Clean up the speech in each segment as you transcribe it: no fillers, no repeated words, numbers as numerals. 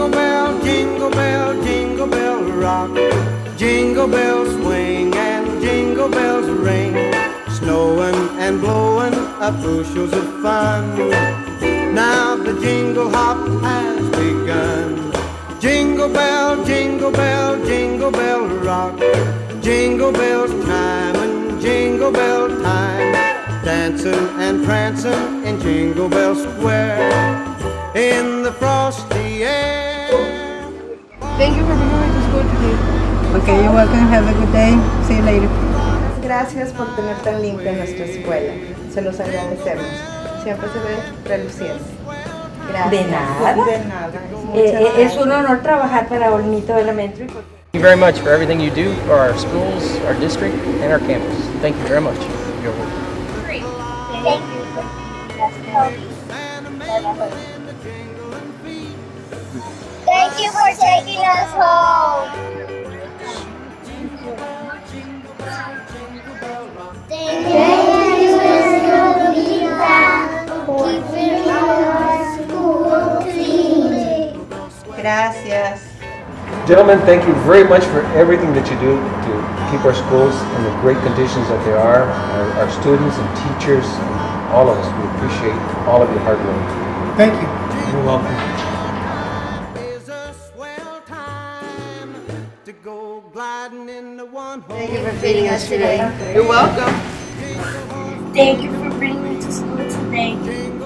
jingle bell rock. Jingle bells swing and jingle bells ring. Snowing and blowing up bushels of fun. Now the jingle hop has begun. Jingle bell, jingle bell, jingle bell rock. Jingle bells time and jingle bell time. Dancing and prancing in Jingle Bell Square in the frosty air. Thank you for being with us good today. Okay, you're welcome. Have a good day. See you later. Gracias por tener tan limpia nuestra escuela. Se los agradecemos. Siempre se ve reluciente. Gracias. De nada. De nada. Es un honor trabajar para Olmito Elementary. Thank you very much for everything you do for our schools, our district, and our campus. Thank you very much. You're welcome. Thank you for Thank you for taking us home. Thank you, for keeping our school clean. Gracias. Gentlemen, thank you very much for everything that you do to keep our schools in the great conditions that they are. Our students and teachers, and all of us, we appreciate all of your hard work. Thank you. You're welcome. Thank you for feeding us today. You're welcome. Thank you for bringing me to school today.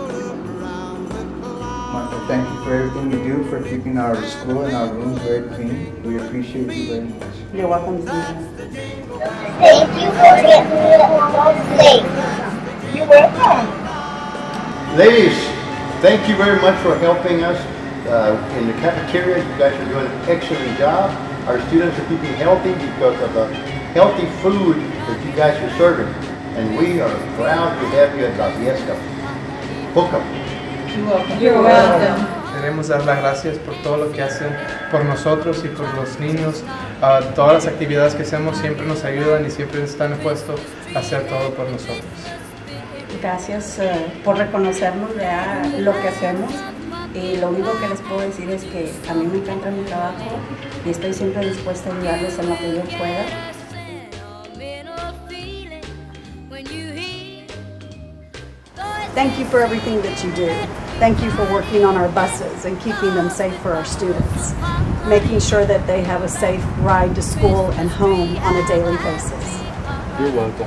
Thank you for everything you do for keeping our school and our rooms very clean. We appreciate you very much. You're welcome. Thank you for getting me home safe. You're welcome. Ladies, thank you very much for helping us in the cafeteria. You guys are doing an excellent job. Our students are keeping healthy because of the healthy food that you guys are serving. And we are proud to have you at La Fiesta. Welcome. You're welcome. Queremos dar las gracias por todo lo que hacen por nosotros y por los niños. Todas las actividades que hacemos siempre nos ayudan y siempre están dispuestos a hacer todo por nosotros. Gracias por reconocernos lo que hacemos. Y lo único que les puedo decir es que a mí me encanta mi trabajo y estoy siempre dispuesta a ayudarles en lo que yo pueda. Thank you for everything that you do. Thank you for working on our buses and keeping them safe for our students, making sure that they have a safe ride to school and home on a daily basis. You're welcome.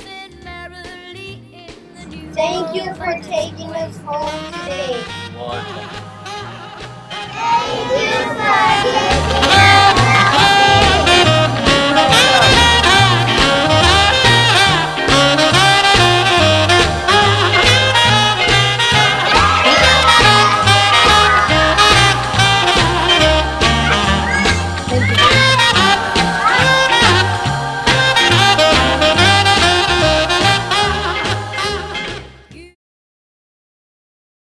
Thank you for taking us home today.